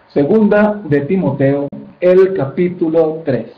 Segunda de Timoteo, el capítulo 3.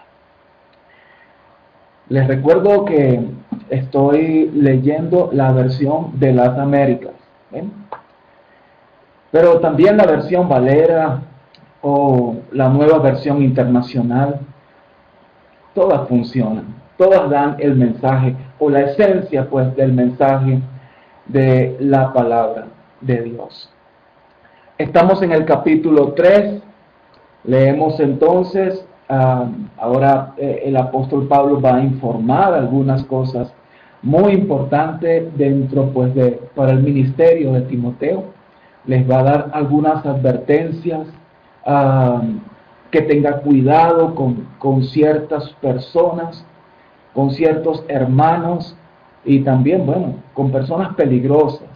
Les recuerdo que estoy leyendo la versión de las Américas, ¿ven? Pero también la versión Valera o la nueva versión internacional, todas funcionan, todas dan el mensaje o la esencia pues del mensaje de la palabra de Dios. Estamos en el capítulo 3, leemos entonces, ahora el apóstol Pablo va a informar algunas cosas muy importantes dentro pues para el ministerio de Timoteo. Les va a dar algunas advertencias, que tenga cuidado con ciertas personas, con ciertos hermanos y también, bueno, con personas peligrosas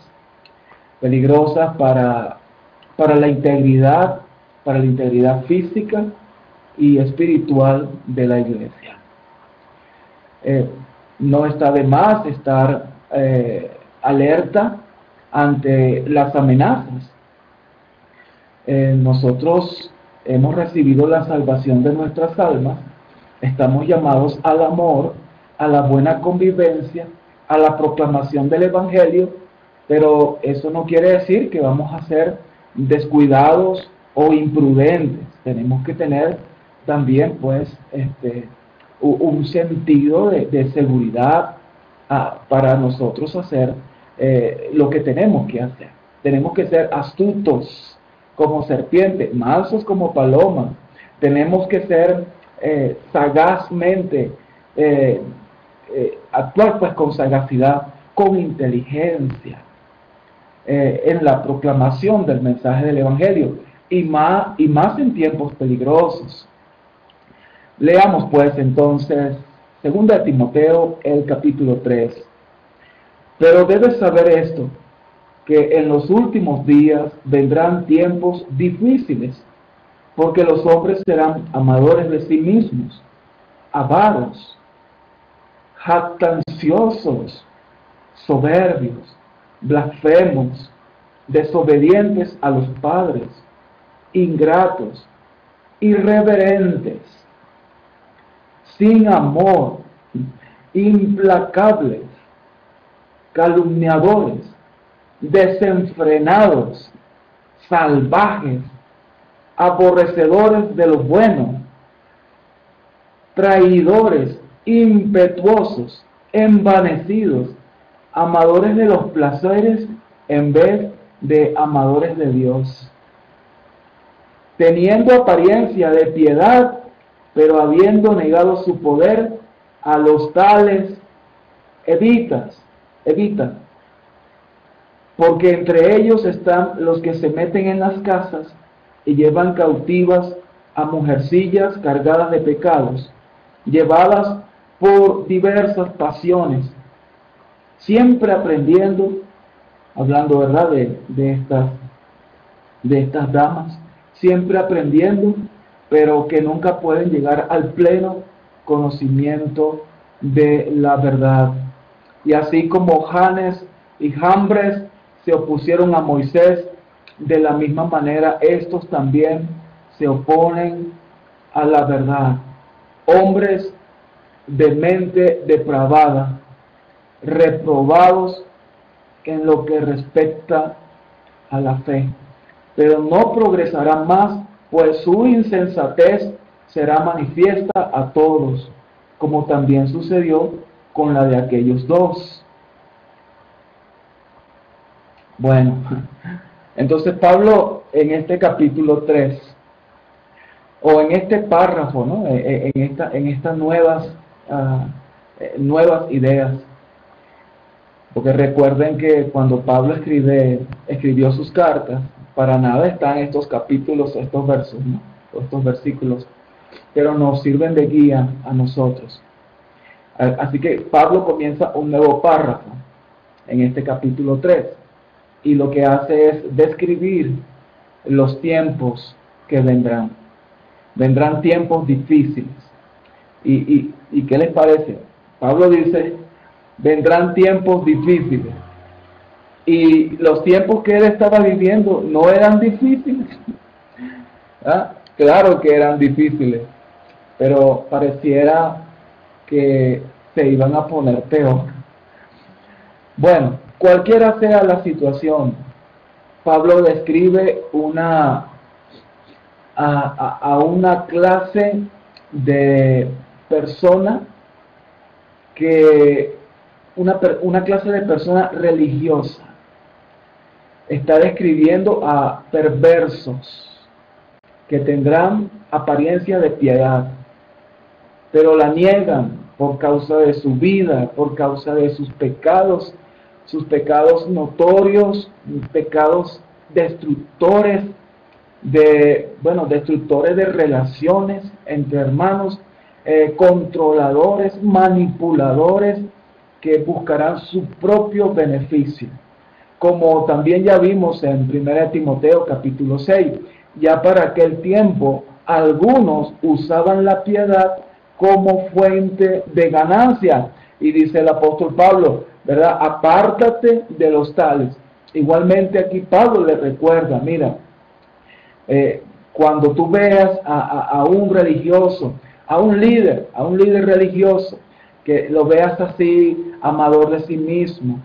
para la integridad física y espiritual de la iglesia. No está de más estar alerta ante las amenazas. Nosotros hemos recibido la salvación de nuestras almas, estamos llamados al amor, a la buena convivencia, a la proclamación del Evangelio, pero eso no quiere decir que vamos a ser descuidados o imprudentes. Tenemos que tener también pues un sentido de seguridad para nosotros hacer lo que tenemos que hacer. Tenemos que ser astutos como serpiente, mansos como paloma. Tenemos que ser sagazmente, actuar pues con sagacidad, con inteligencia, en la proclamación del mensaje del Evangelio, y más en tiempos peligrosos. Leamos pues entonces 2 Timoteo, el capítulo 3. Pero debes saber esto, que en los últimos días vendrán tiempos difíciles, porque los hombres serán amadores de sí mismos, avaros, jactanciosos, soberbios, blasfemos, desobedientes a los padres, ingratos, irreverentes, sin amor, implacables, calumniadores, desenfrenados, salvajes, aborrecedores de lo bueno, traidores, impetuosos, envanecidos, amadores de los placeres en vez de amadores de Dios, teniendo apariencia de piedad, pero habiendo negado su poder, a los tales evita, porque entre ellos están los que se meten en las casas y llevan cautivas a mujercillas cargadas de pecados, llevadas por diversas pasiones, siempre aprendiendo, hablando verdad de estas damas, siempre aprendiendo, pero que nunca pueden llegar al pleno conocimiento de la verdad. Y así como Janes y Jambres se opusieron a Moisés, de la misma manera estos también se oponen a la verdad. Hombres de mente depravada, reprobados en lo que respecta a la fe, pero no progresarán más, pues su insensatez será manifiesta a todos, como también sucedió con la de aquellos dos. Bueno, entonces Pablo en este capítulo 3, o en este párrafo, ¿no? en estas nuevas ideas, porque recuerden que cuando Pablo escribió sus cartas, para nada están estos capítulos, estos versos, ¿no? Estos versículos, pero nos sirven de guía a nosotros. Así que Pablo comienza un nuevo párrafo en este capítulo 3, y lo que hace es describir los tiempos que vendrán. Vendrán tiempos difíciles. ¿Y qué les parece? Pablo dice, vendrán tiempos difíciles. Y los tiempos que él estaba viviendo no eran difíciles. ¿Ah? Claro que eran difíciles, pero pareciera que se iban a poner peor. Bueno, cualquiera sea la situación, Pablo describe a una clase de persona que una clase de persona religiosa. Está describiendo a perversos que tendrán apariencia de piedad, pero la niegan por causa de su vida, por causa de sus pecados notorios, pecados destructores destructores de relaciones entre hermanos, controladores, manipuladores que buscarán su propio beneficio. Como también ya vimos en 1 Timoteo capítulo 6, ya para aquel tiempo algunos usaban la piedad como fuente de ganancia. Y dice el apóstol Pablo, ¿verdad? Apártate de los tales. Igualmente aquí Pablo le recuerda, mira, cuando tú veas a un religioso, a un líder religioso, que lo veas así, amador de sí mismo,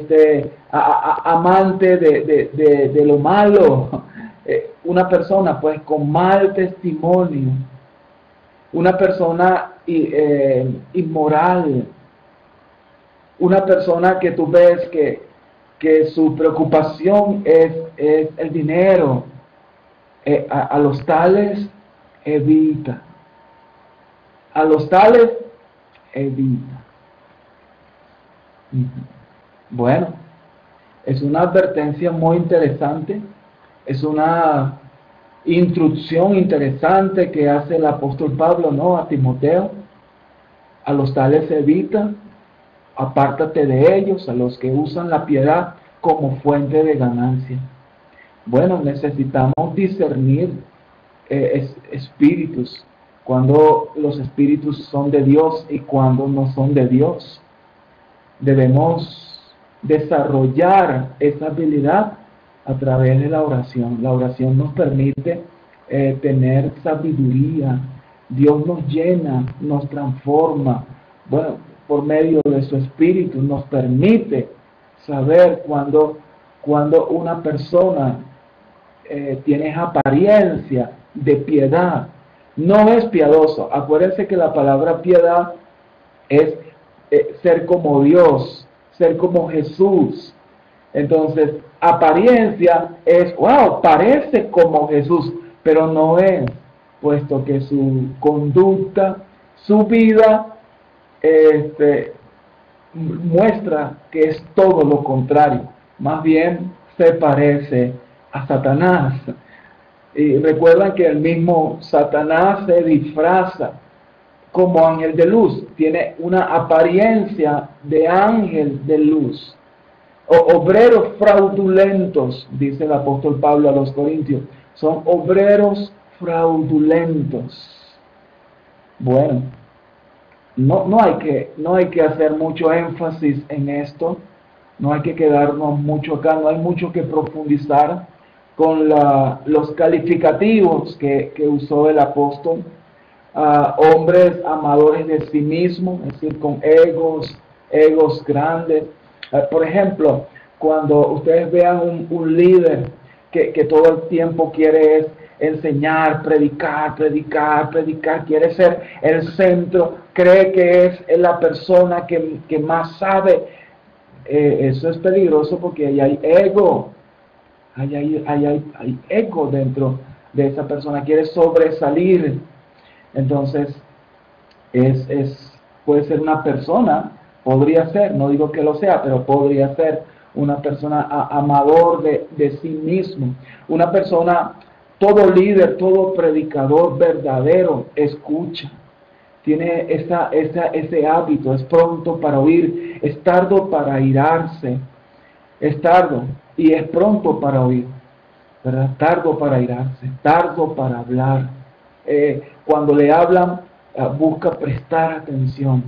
amante de lo malo, una persona pues con mal testimonio, una persona inmoral, una persona que tú ves que su preocupación es el dinero, a los tales evita. A los tales evita. Bueno, es una advertencia muy interesante, es una instrucción interesante que hace el apóstol Pablo, ¿no?, a Timoteo. A los tales evita, apártate de ellos, a los que usan la piedad como fuente de ganancia. Bueno, necesitamos discernir espíritus, cuando los espíritus son de Dios y cuando no son de Dios. Debemos desarrollar esa habilidad a través de la oración. La oración nos permite tener sabiduría. Dios nos llena, nos transforma. Bueno, por medio de su espíritu nos permite saber cuando una persona tienes apariencia de piedad, no es piadoso. Acuérdense que la palabra piedad es ser como Dios, ser como Jesús. Entonces, apariencia es, wow, parece como Jesús, pero no es, puesto que su conducta, su vida, muestra que es todo lo contrario. Más bien se parece a Satanás. Y recuerdan que el mismo Satanás se disfraza como ángel de luz, tiene una apariencia de ángel de luz. Obreros fraudulentos, dice el apóstol Pablo a los Corintios, son obreros fraudulentos. Bueno, no hay que hacer mucho énfasis en esto, no hay que quedarnos mucho acá, no hay mucho que profundizar con los calificativos que usó el apóstol. Hombres amadores de sí mismos, es decir, con egos grandes. Por ejemplo, cuando ustedes vean un líder que todo el tiempo quiere enseñar, predicar, quiere ser el centro, cree que es la persona que más sabe, eso es peligroso porque ahí hay ego, hay ego dentro de esa persona, quiere sobresalir. Entonces, puede ser una persona, podría ser, no digo que lo sea, pero podría ser una persona amador de sí mismo, una persona, todo líder, todo predicador verdadero, escucha, tiene ese hábito, es pronto para oír, es tardo para irarse, es tardo y es pronto para oír, ¿verdad? Tardo para irarse, tardo para hablar. Cuando le hablan, busca prestar atención.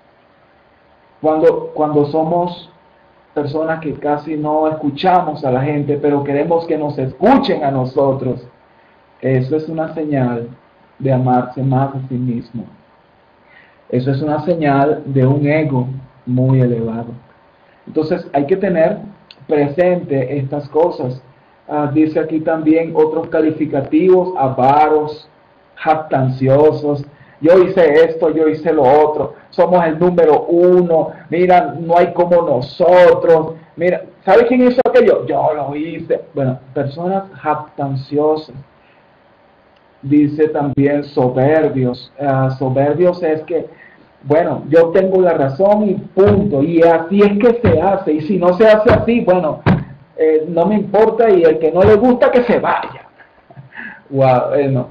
Cuando somos personas que casi no escuchamos a la gente, pero queremos que nos escuchen a nosotros, Eso es una señal de amarse más a sí mismo. Eso es una señal de un ego muy elevado. Entonces hay que tener presente estas cosas. Dice aquí también otros calificativos: avaros, jactanciosos. Yo hice esto, yo hice lo otro. Somos el número uno. Mira, no hay como nosotros. Mira, ¿sabe quién hizo aquello? Yo lo hice. Bueno, personas jactanciosas. Dice también soberbios. Soberbios es que, bueno, yo tengo la razón y punto, y así es que se hace, y si no se hace así, bueno, no me importa, y el que no le gusta que se vaya. Wow, no,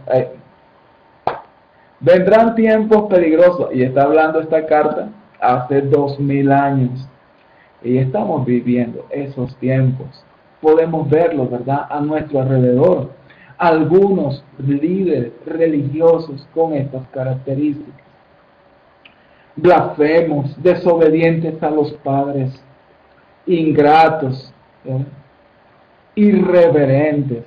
vendrán tiempos peligrosos, y está hablando esta carta hace 2000 años, y estamos viviendo esos tiempos. Podemos verlo, ¿verdad?, a nuestro alrededor. Algunos líderes religiosos con estas características: blasfemos, desobedientes a los padres, ingratos, irreverentes,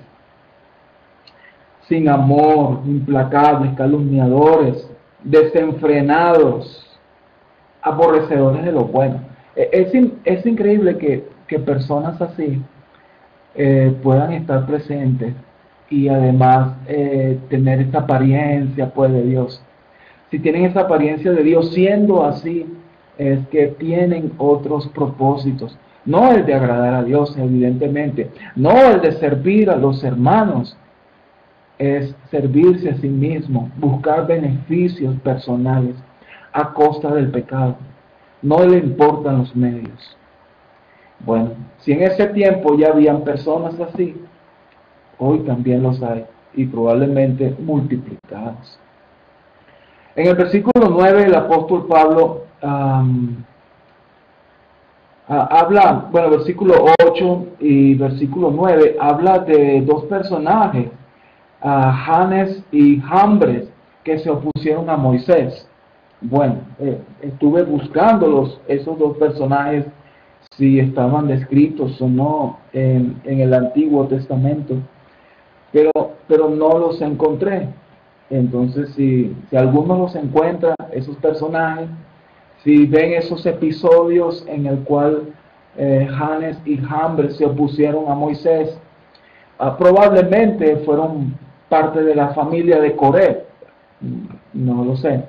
sin amor, implacables, calumniadores, desenfrenados, aborrecedores de lo bueno. Es increíble que personas así puedan estar presentes y además tener esta apariencia, pues, de Dios. Si tienen esa apariencia de Dios, siendo así, es que tienen otros propósitos. No el de agradar a Dios, evidentemente. No el de servir a los hermanos. Es servirse a sí mismo, buscar beneficios personales a costa del pecado. No le importan los medios. Bueno, si en ese tiempo ya habían personas así, hoy también los hay, y probablemente multiplicados. En el versículo 9, el apóstol Pablo habla, bueno, versículo 8 y versículo 9, habla de dos personajes, Janes y Jambres, que se opusieron a Moisés. Bueno, estuve buscando esos dos personajes, si estaban descritos o no en el Antiguo Testamento, pero no los encontré. Entonces, si alguno los encuentra, esos personajes, si ven esos episodios en el cual Janes y Jambres se opusieron a Moisés, probablemente fueron parte de la familia de Coré, no lo sé.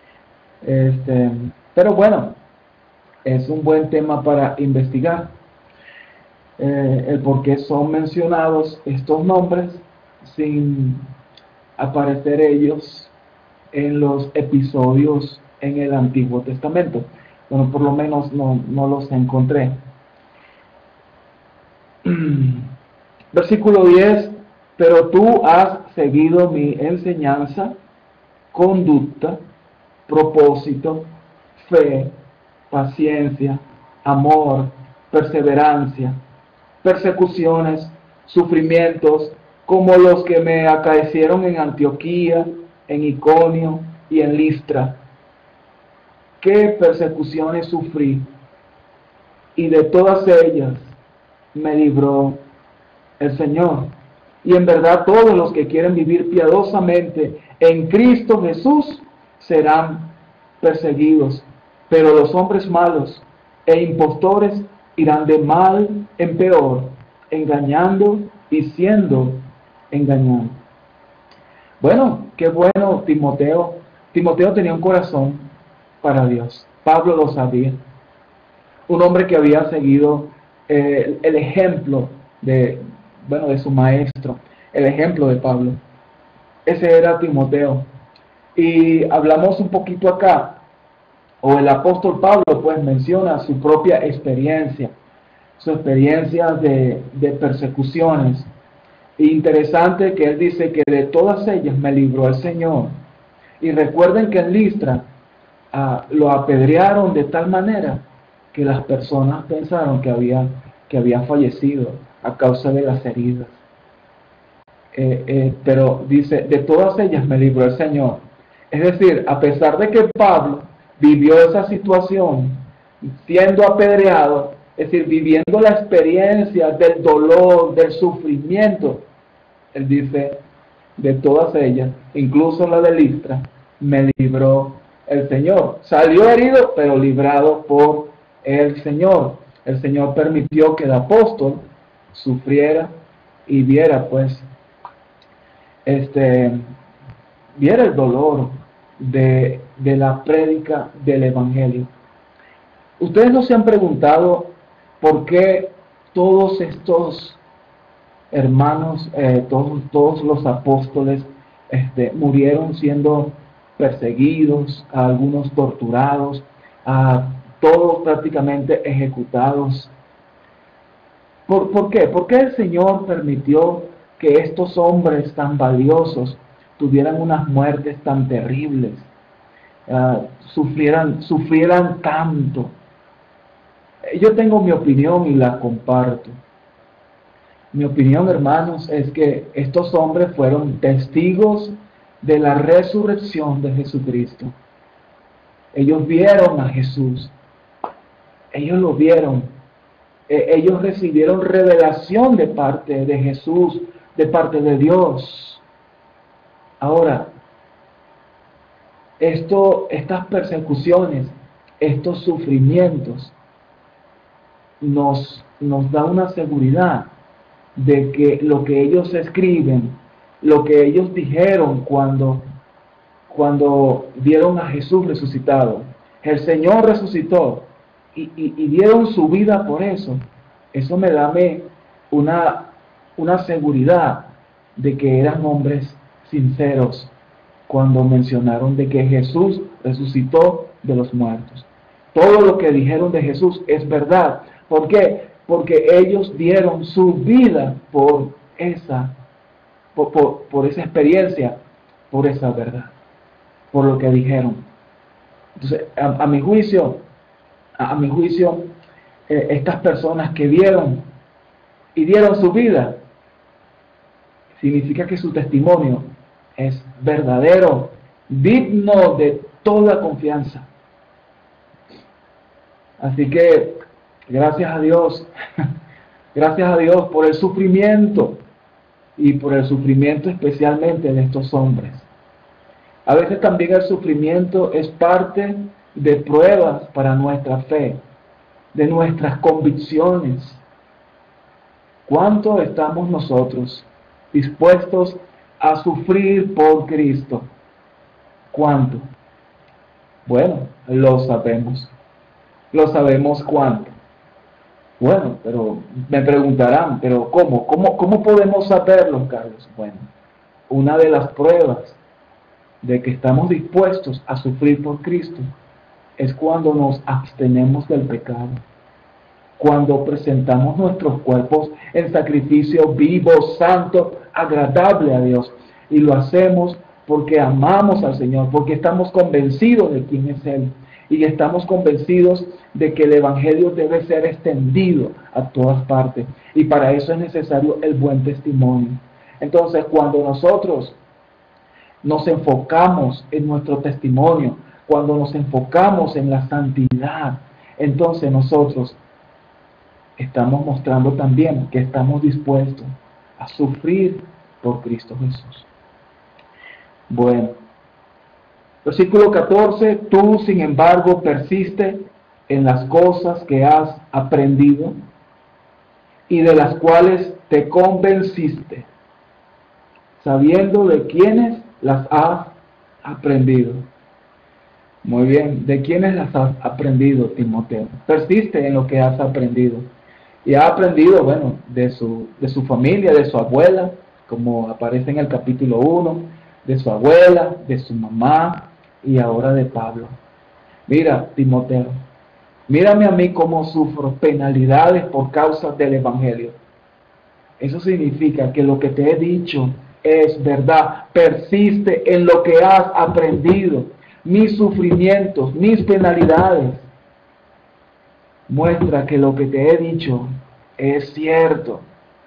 Pero bueno, es un buen tema para investigar, el por qué son mencionados estos nombres sin aparecer ellos en los episodios en el Antiguo Testamento. Bueno, por lo menos no los encontré. Versículo 10, pero tú has seguido mi enseñanza, conducta, propósito, fe, paciencia, amor, perseverancia, persecuciones, sufrimientos, como los que me acaecieron en Antioquía, en Iconio y en Listra. ¿Qué persecuciones sufrí? Y de todas ellas me libró el Señor. Y en verdad todos los que quieren vivir piadosamente en Cristo Jesús serán perseguidos, pero los hombres malos e impostores irán de mal en peor, engañando y siendo engañados. Bueno, qué bueno Timoteo. Timoteo tenía un corazón para Dios. Pablo lo sabía. Un hombre que había seguido el ejemplo de su maestro, el ejemplo de Pablo. Ese era Timoteo. Y hablamos un poquito acá, o el apóstol Pablo pues menciona su propia experiencia, su experiencia de persecuciones. Interesante que él dice que de todas ellas me libró el Señor. Y recuerden que en Listra lo apedrearon de tal manera que las personas pensaron que había fallecido a causa de las heridas. Pero dice, de todas ellas me libró el Señor. Es decir, a pesar de que Pablo vivió esa situación, siendo apedreado, es decir, viviendo la experiencia del dolor, del sufrimiento, él dice, de todas ellas, incluso la de Listra, me libró el Señor. Salió herido, pero librado por el Señor. El Señor permitió que el apóstol sufriera y viera, pues, viera el dolor de la prédica del Evangelio. Ustedes no se han preguntado por qué todos estos hermanos, todos los apóstoles murieron siendo perseguidos, a algunos torturados, a todos prácticamente ejecutados. ¿Por qué? ¿Por qué el Señor permitió que estos hombres tan valiosos tuvieran unas muertes tan terribles, sufrieran tanto? Yo tengo mi opinión y la comparto. Mi opinión, hermanos, es que estos hombres fueron testigos de la resurrección de Jesucristo. Ellos vieron a Jesús. Ellos lo vieron. Ellos recibieron revelación de parte de Jesús, de parte de Dios. Ahora, estas persecuciones, estos sufrimientos, nos da una seguridad de que lo que ellos escriben, lo que ellos dijeron cuando vieron a Jesús resucitado, el Señor resucitó y dieron su vida por eso me da una seguridad de que eran hombres sinceros cuando mencionaron de que Jesús resucitó de los muertos. Todo lo que dijeron de Jesús es verdad. ¿Por qué? Porque ellos dieron su vida por esa experiencia, por esa verdad, por lo que dijeron. Entonces, a mi juicio, estas personas que vieron y dieron su vida, significa que su testimonio es verdadero, digno de toda confianza. Así que, gracias a Dios por el sufrimiento, y por el sufrimiento especialmente de estos hombres. A veces también el sufrimiento es parte de pruebas para nuestra fe, de nuestras convicciones. ¿Cuánto estamos nosotros dispuestos a sufrir por Cristo? ¿Cuánto? Bueno, lo sabemos. Lo sabemos cuánto. Bueno, pero me preguntarán, ¿pero cómo? ¿Cómo podemos saberlo, Carlos? Bueno, una de las pruebas de que estamos dispuestos a sufrir por Cristo es cuando nos abstenemos del pecado, cuando presentamos nuestros cuerpos en sacrificio vivo, santo, agradable a Dios, y lo hacemos porque amamos al Señor, porque estamos convencidos de quién es Él, y estamos convencidos de que el Evangelio debe ser extendido a todas partes, y para eso es necesario el buen testimonio. Entonces, cuando nosotros nos enfocamos en nuestro testimonio, cuando nos enfocamos en la santidad, entonces nosotros estamos mostrando también que estamos dispuestos a sufrir por Cristo Jesús. Bueno, versículo 14, tú sin embargo persiste en las cosas que has aprendido y de las cuales te convenciste, sabiendo de quiénes las has aprendido. Muy bien, ¿de quiénes las has aprendido, Timoteo? Persiste en lo que has aprendido. Y ha aprendido, bueno, de su familia, de su abuela, como aparece en el capítulo 1, de su abuela, de su mamá y ahora de Pablo. Mira, Timoteo, mírame a mí cómo sufro penalidades por causa del Evangelio. Eso significa que lo que te he dicho es verdad. Persiste en lo que has aprendido. Mis sufrimientos, mis penalidades, muestra que lo que te he dicho es cierto.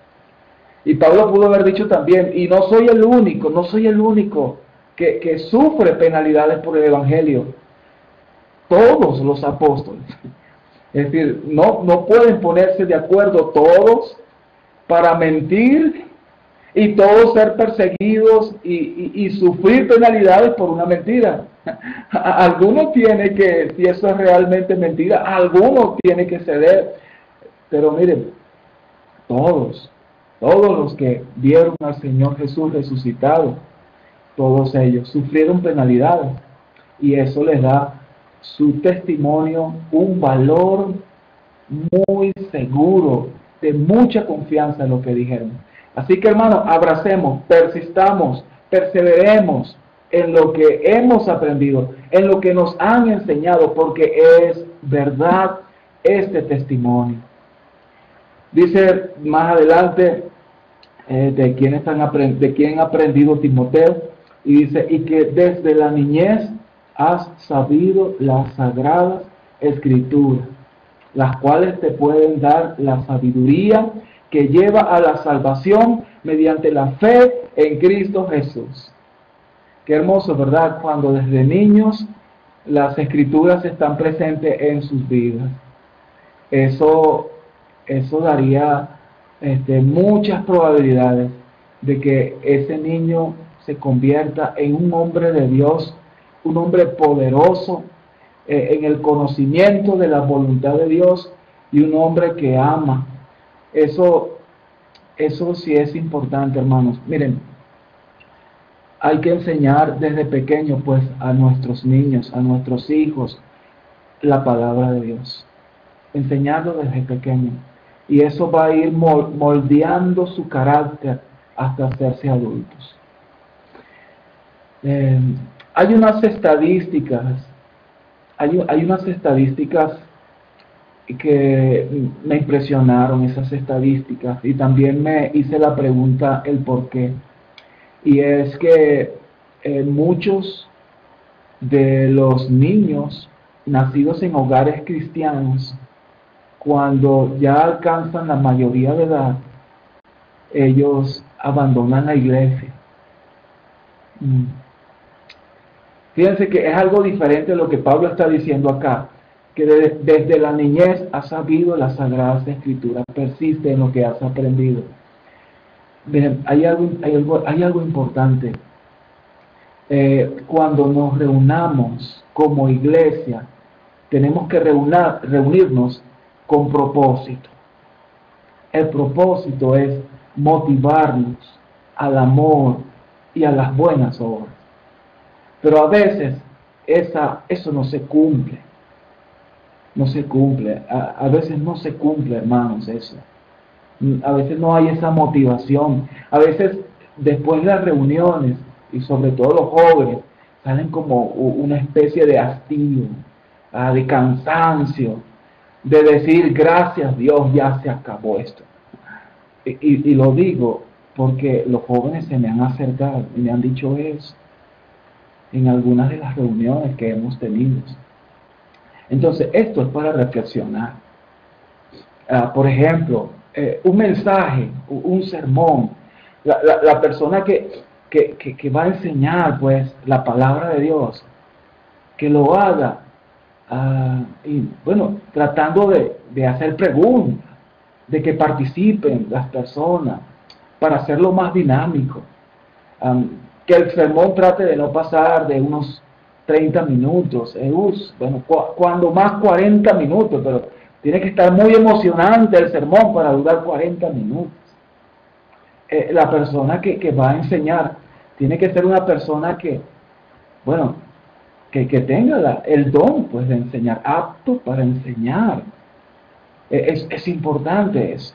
Y Pablo pudo haber dicho también, y no soy el único que sufre penalidades por el Evangelio. Todos los apóstoles. Es decir, no pueden ponerse de acuerdo todos para mentir y todos ser perseguidos y sufrir penalidades por una mentira. Alguno tiene que, si eso es realmente mentira, alguno tiene que ceder. Pero miren, todos los que vieron al Señor Jesús resucitado, todos ellos sufrieron penalidades, y eso les da su testimonio un valor muy seguro, de mucha confianza en lo que dijeron. Así que, hermanos, abracemos, persistamos, perseveremos en lo que hemos aprendido, en lo que nos han enseñado, porque es verdad este testimonio. Dice más adelante de quién ha aprendido Timoteo, y dice, y que desde la niñez has sabido las sagradas escrituras, las cuales te pueden dar la sabiduría que lleva a la salvación mediante la fe en Cristo Jesús. Qué hermoso, ¿verdad? Cuando desde niños las escrituras están presentes en sus vidas. Eso daría muchas probabilidades de que ese niño se convierta en un hombre de Dios, un hombre poderoso en el conocimiento de la voluntad de Dios, y un hombre que ama. Eso sí es importante, hermanos. Miren, hay que enseñar desde pequeño, pues, a nuestros niños, a nuestros hijos, la palabra de Dios. Enseñarlo desde pequeño. Y eso va a ir moldeando su carácter hasta hacerse adultos. Hay unas estadísticas, hay unas estadísticas que me impresionaron, esas estadísticas, y también me hice la pregunta el por qué. Y es que muchos de los niños nacidos en hogares cristianos, cuando ya alcanzan la mayoría de edad, ellos abandonan la iglesia. Fíjense que es algo diferente a lo que Pablo está diciendo acá, que desde la niñez has sabido las sagradas escrituras, persiste en lo que has aprendido. Miren, hay algo importante. Cuando nos reunamos como iglesia, tenemos que reunirnos con propósito. El propósito es motivarnos al amor y a las buenas obras. Pero a veces eso no se cumple. No se cumple. A veces no se cumple, hermanos, eso. A veces no hay esa motivación. A veces después de las reuniones, y sobre todo los jóvenes, salen como una especie de hastío, de cansancio, de decir, gracias Dios, ya se acabó esto. Y lo digo porque los jóvenes se me han acercado y me han dicho eso en algunas de las reuniones que hemos tenido. Entonces, esto es para reflexionar. Por ejemplo, un mensaje, un sermón, la persona que va a enseñar, pues, la palabra de Dios, que lo haga, y bueno, tratando de hacer preguntas, de que participen las personas, para hacerlo más dinámico. Que el sermón trate de no pasar de unos 30 minutos, bueno, cuando más 40 minutos, pero tiene que estar muy emocionante el sermón para durar 40 minutos. La persona que va a enseñar tiene que ser una persona que, bueno, que tenga el don, pues, de enseñar, apto para enseñar. Es importante eso.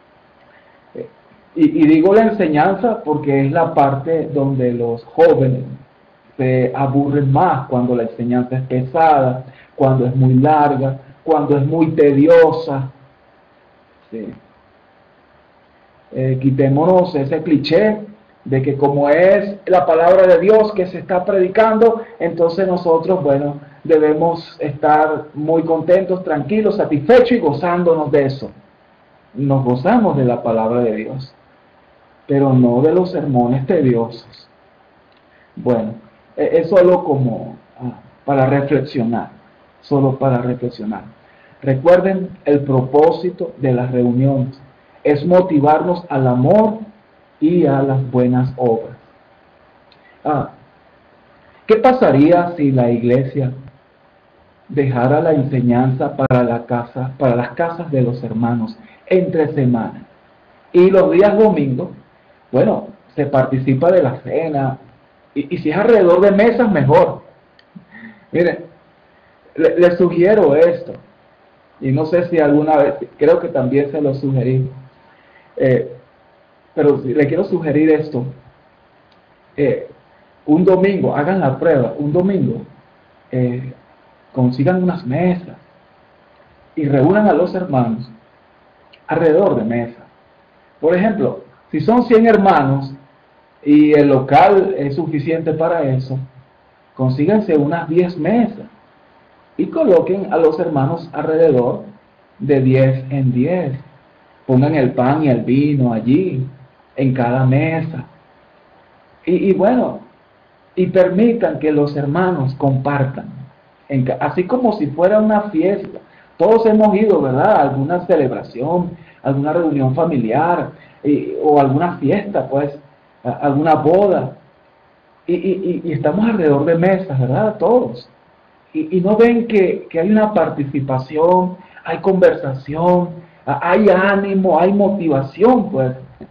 Y digo la enseñanza porque es la parte donde los jóvenes se aburren más, cuando la enseñanza es pesada, cuando es muy larga, cuando es muy tediosa. Sí. Quitémonos ese cliché de que como es la palabra de Dios que se está predicando, entonces nosotros, bueno, debemos estar muy contentos, tranquilos, satisfechos y gozándonos de eso. Nos gozamos de la palabra de Dios, pero no de los sermones tediosos. Bueno, es solo como para reflexionar, solo para reflexionar. Recuerden, el propósito de las reuniones es motivarnos al amor y a las buenas obras. ¿Qué pasaría si la iglesia dejara la enseñanza para las casas de los hermanos entre semana? Y los días domingos, bueno, se participa de la cena, y si es alrededor de mesas, mejor. Miren, le sugiero esto, y no sé si alguna vez, creo que también se lo sugerí, pero le quiero sugerir esto. Un domingo, hagan la prueba, un domingo, consigan unas mesas y reúnan a los hermanos alrededor de mesas. Por ejemplo, si son 100 hermanos y el local es suficiente para eso, consíganse unas 10 mesas y coloquen a los hermanos alrededor de 10 en 10. Pongan el pan y el vino allí, en cada mesa. Y bueno, y permitan que los hermanos compartan, así como si fuera una fiesta. Todos hemos ido, ¿verdad?, a alguna celebración, alguna reunión familiar, o alguna fiesta, pues, alguna boda, y estamos alrededor de mesas, ¿verdad?, todos. Y no ven que hay una participación, hay conversación, hay ánimo, hay motivación, pues,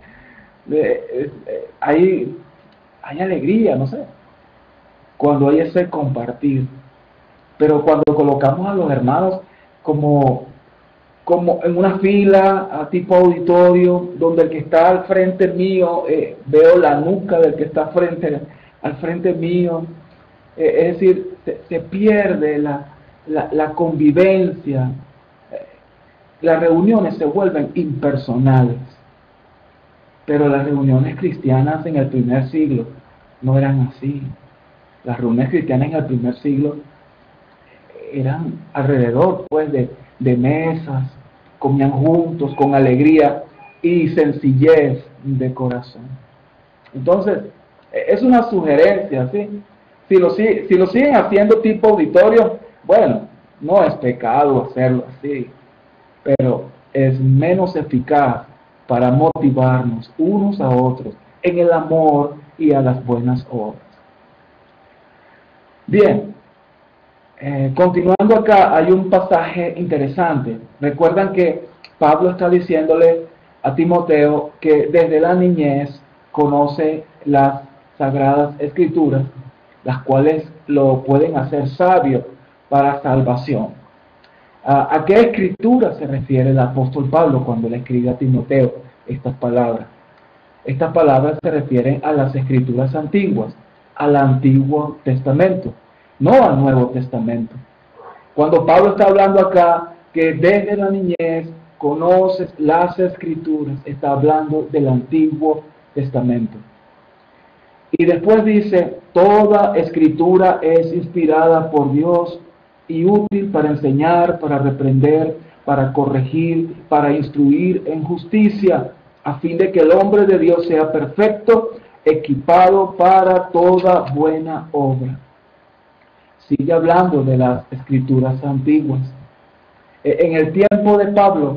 hay alegría, no sé, cuando hay ese compartir. Pero cuando colocamos a los hermanos como en una fila, a tipo auditorio, donde el que está al frente mío, veo la nuca del que está al frente mío, es decir, se pierde la convivencia, las reuniones se vuelven impersonales. Pero las reuniones cristianas en el primer siglo no eran así. Las reuniones cristianas en el primer siglo eran alrededor, pues, de mesas, comían juntos con alegría y sencillez de corazón. Entonces, es una sugerencia, ¿sí? Si lo siguen haciendo tipo auditorio, bueno, no es pecado hacerlo así, pero es menos eficaz para motivarnos unos a otros en el amor y a las buenas obras. Bien, continuando acá, hay un pasaje interesante. Recuerdan que Pablo está diciéndole a Timoteo que desde la niñez conoce las sagradas escrituras, las cuales lo pueden hacer sabio para salvación. ¿A qué escritura se refiere el apóstol Pablo cuando le escribe a Timoteo estas palabras? Estas palabras se refieren a las escrituras antiguas, al Antiguo Testamento, no al Nuevo Testamento. Cuando Pablo está hablando acá que desde la niñez conoces las escrituras, está hablando del Antiguo Testamento. Y después dice, toda escritura es inspirada por Dios y útil para enseñar, para reprender, para corregir, para instruir en justicia, a fin de que el hombre de Dios sea perfecto, equipado para toda buena obra. Sigue hablando de las escrituras antiguas. En el tiempo de Pablo,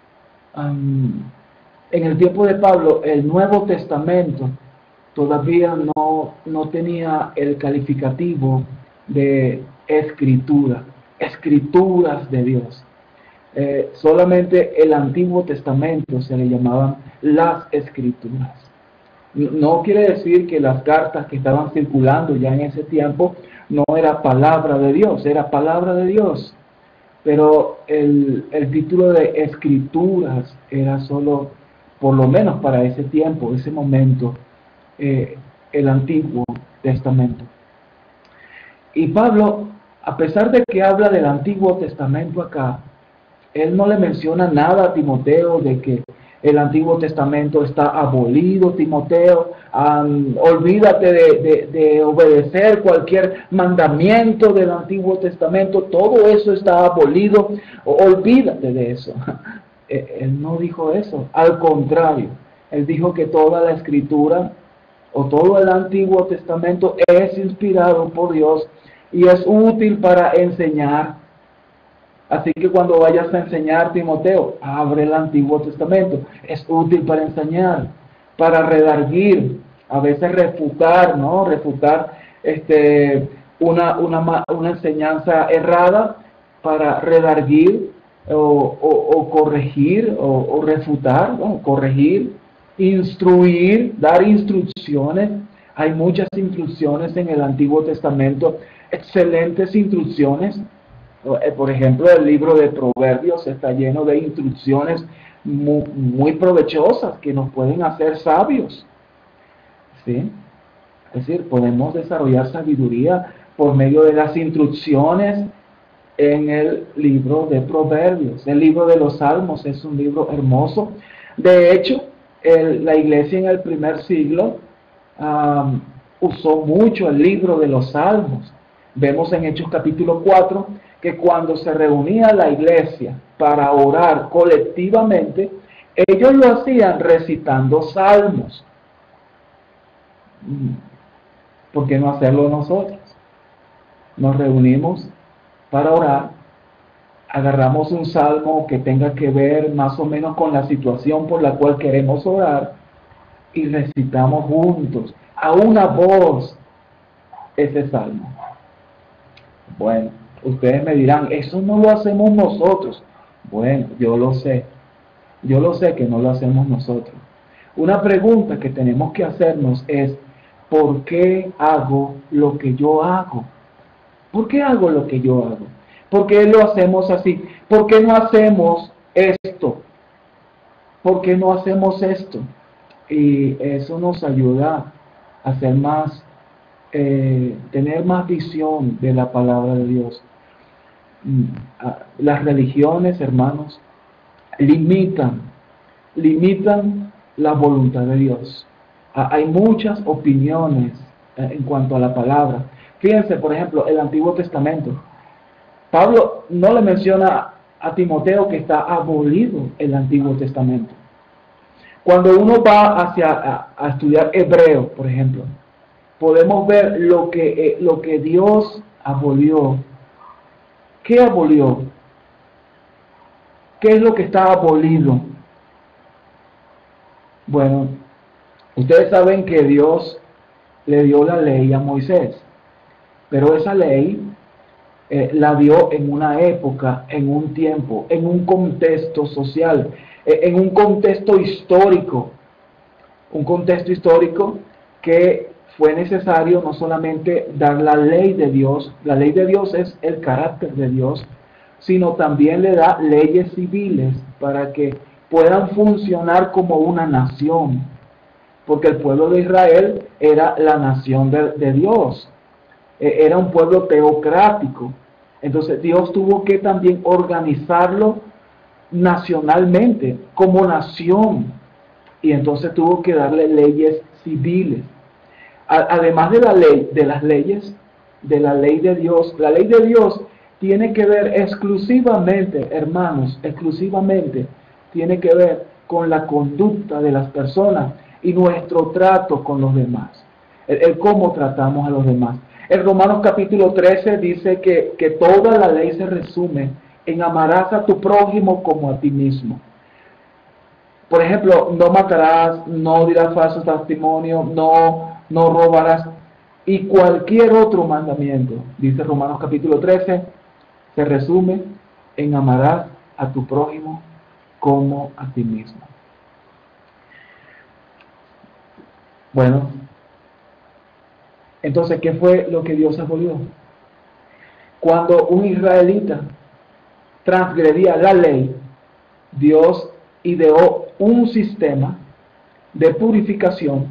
el Nuevo Testamento todavía no tenía el calificativo de escritura, escrituras de Dios. Solamente el Antiguo Testamento se le llamaban las escrituras. No quiere decir que las cartas que estaban circulando ya en ese tiempo no era palabra de Dios, era palabra de Dios. Pero el título de escrituras era solo, por lo menos para ese tiempo, ese momento, el Antiguo Testamento. Y Pablo, a pesar de que habla del Antiguo Testamento acá, él no le menciona nada a Timoteo de que el Antiguo Testamento está abolido, Timoteo, olvídate de obedecer cualquier mandamiento del Antiguo Testamento, todo eso está abolido, olvídate de eso. Él no dijo eso, al contrario, él dijo que toda la escritura o todo el Antiguo Testamento es inspirado por Dios y es útil para enseñar. Así que cuando vayas a enseñar, Timoteo, abre el Antiguo Testamento, es útil para enseñar. para redarguir, a veces refutar, ¿no? Refutar una enseñanza errada para redarguir o corregir o refutar, ¿no? Corregir, instruir, dar instrucciones. Hay muchas instrucciones en el Antiguo Testamento, excelentes instrucciones. Por ejemplo, el libro de Proverbios está lleno de instrucciones muy provechosas que nos pueden hacer sabios, ¿sí? Es decir, podemos desarrollar sabiduría por medio de las instrucciones en el libro de Proverbios. El libro de los Salmos es un libro hermoso. De hecho, la iglesia en el primer siglo usó mucho el libro de los Salmos. Vemos en Hechos capítulo 4 que cuando se reunía la iglesia para orar colectivamente, ellos lo hacían recitando salmos. ¿Por qué no hacerlo nosotros? Nos reunimos para orar, agarramos un salmo que tenga que ver más o menos con la situación por la cual queremos orar y recitamos juntos, a una voz, ese salmo. Bueno, ustedes me dirán, eso no lo hacemos nosotros. Bueno, yo lo sé que no lo hacemos nosotros. Una pregunta que tenemos que hacernos es, ¿por qué hago lo que yo hago? ¿Por qué hago lo que yo hago? ¿Por qué lo hacemos así? ¿Por qué no hacemos esto? ¿Por qué no hacemos esto? Y eso nos ayuda a ser más, tener más visión de la palabra de Dios. Las religiones, hermanos, limitan la voluntad de Dios. Hay muchas opiniones en cuanto a la palabra. Fíjense, por ejemplo, el Antiguo Testamento. Pablo no le menciona a Timoteo que está abolido el Antiguo Testamento. Cuando uno va a estudiar hebreo, por ejemplo, podemos ver lo que Dios abolió. ¿Qué abolió? ¿Qué es lo que está abolido? Bueno, ustedes saben que Dios le dio la ley a Moisés, pero esa ley la dio en una época, en un tiempo, en un contexto social, en un contexto histórico que fue necesario no solamente dar la ley de Dios es el carácter de Dios, sino también le da leyes civiles para que puedan funcionar como una nación, porque el pueblo de Israel era la nación de Dios, era un pueblo teocrático. Entonces Dios tuvo que también organizarlo nacionalmente, como nación, y entonces tuvo que darle leyes civiles. Además de la ley, de las leyes, de la ley de Dios, la ley de Dios tiene que ver exclusivamente, hermanos, exclusivamente tiene que ver con la conducta de las personas y nuestro trato con los demás, el cómo tratamos a los demás. En Romanos capítulo 13 dice que toda la ley se resume en amarás a tu prójimo como a ti mismo. Por ejemplo, no matarás, no dirás falso testimonio, no robarás, y cualquier otro mandamiento, dice Romanos capítulo 13, se resume en amarás a tu prójimo como a ti mismo. Bueno, entonces, ¿qué fue lo que Dios abolió? Cuando un israelita transgredía la ley, Dios ideó un sistema de purificación,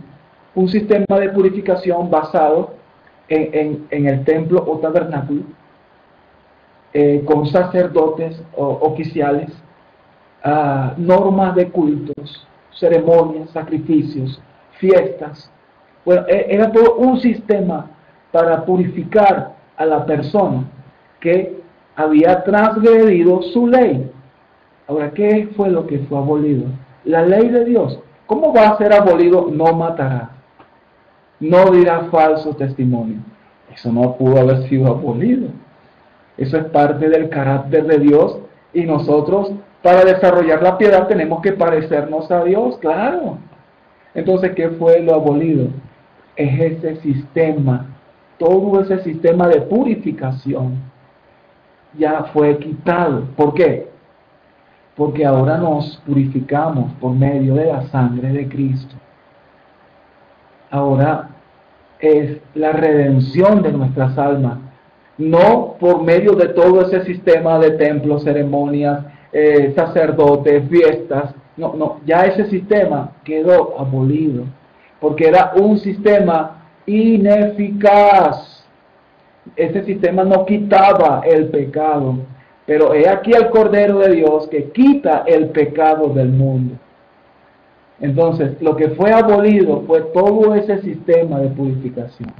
basado en el templo o tabernáculo, con sacerdotes oficiales, normas de cultos, ceremonias, sacrificios, fiestas. Bueno, era todo un sistema para purificar a la persona que había transgredido su ley. Ahora, ¿qué fue lo que fue abolido? La ley de Dios. ¿Cómo va a ser abolido? No matará, no dirá falso testimonio. Eso no pudo haber sido abolido. Eso es parte del carácter de Dios, y nosotros, para desarrollar la piedad, tenemos que parecernos a Dios, claro. Entonces, ¿qué fue lo abolido? Es ese sistema, todo ese sistema de purificación ya fue quitado. ¿Por qué? Porque ahora nos purificamos por medio de la sangre de Cristo. Ahora es la redención de nuestras almas, no por medio de todo ese sistema de templos, ceremonias, sacerdotes, fiestas. No, no, ya ese sistema quedó abolido, porque era un sistema ineficaz. Ese sistema no quitaba el pecado, pero he aquí el Cordero de Dios que quita el pecado del mundo. Entonces, lo que fue abolido fue todo ese sistema de purificación.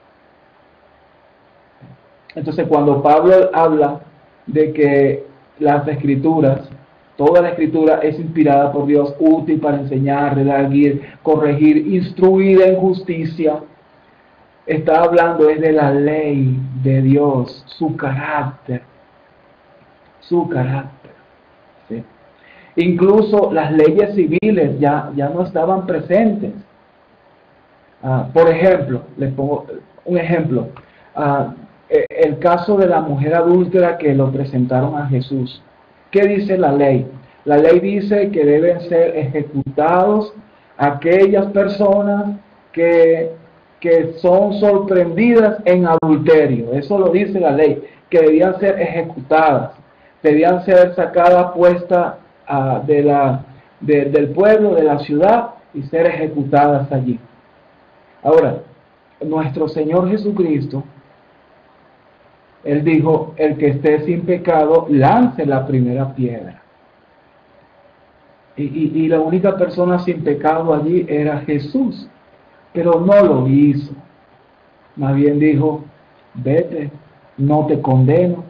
Entonces, cuando Pablo habla de que las escrituras, toda la escritura es inspirada por Dios, útil para enseñar, redarguir, corregir, instruir en justicia, está hablando es de la ley de Dios, su carácter, ¿sí? Incluso las leyes civiles ya no estaban presentes. Por ejemplo, les pongo un ejemplo. El caso de la mujer adúltera que lo presentaron a Jesús. ¿Qué dice la ley? La ley dice que deben ser ejecutados aquellas personas que son sorprendidas en adulterio. Eso lo dice la ley, que debían ser ejecutadas, debían ser sacadas, puestas del pueblo, de la ciudad, y ser ejecutadas allí. Ahora, nuestro Señor Jesucristo, Él dijo, el que esté sin pecado, lance la primera piedra. Y la única persona sin pecado allí era Jesús, pero no lo hizo. Más bien dijo, vete, no te condeno,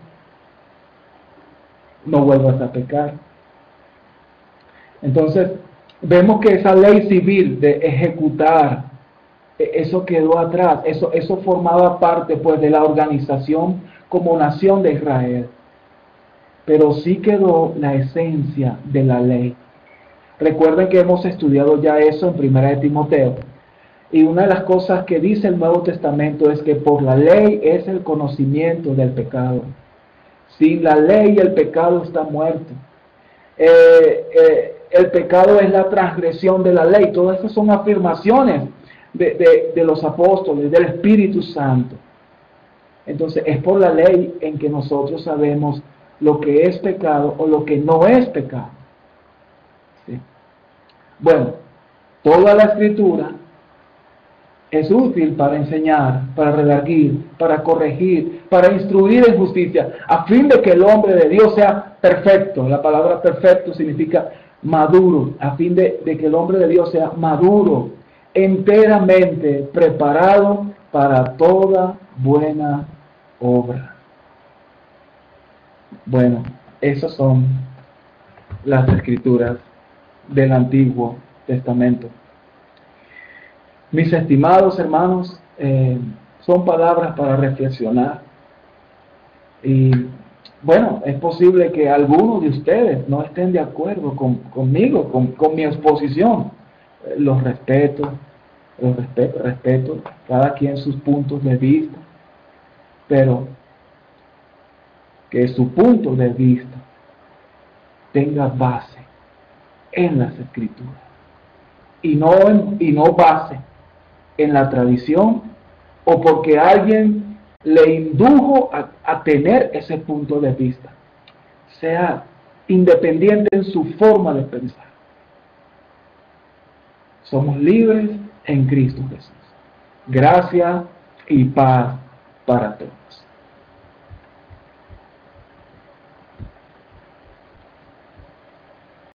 no vuelvas a pecar. Entonces, vemos que esa ley civil de ejecutar, eso quedó atrás, eso formaba parte pues de la organización como nación de Israel, pero sí quedó la esencia de la ley. Recuerden que hemos estudiado ya eso en 1 de Timoteo, y una de las cosas que dice el Nuevo Testamento es que por la ley es el conocimiento del pecado. Sin la ley el pecado está muerto. El pecado es la transgresión de la ley. Todas esas son afirmaciones de los apóstoles, del Espíritu Santo. Entonces es por la ley en que nosotros sabemos lo que es pecado o lo que no es pecado. ¿Sí? Bueno, toda la Escritura es útil para enseñar, para redarguir, para corregir, para instruir en justicia, a fin de que el hombre de Dios sea perfecto. La palabra perfecto significa maduro, a fin de que el hombre de Dios sea maduro, enteramente preparado para toda buena obra. Bueno, esas son las escrituras del Antiguo Testamento. Mis estimados hermanos, son palabras para reflexionar. Y bueno, es posible que algunos de ustedes no estén de acuerdo conmigo, con mi exposición. Los respeto, respeto cada quien sus puntos de vista, pero que su punto de vista tenga base en las Escrituras y no base en la tradición o porque alguien le indujo a tener ese punto de vista. Sea independiente en su forma de pensar. Somos libres en Cristo Jesús. Gracia y paz para todos.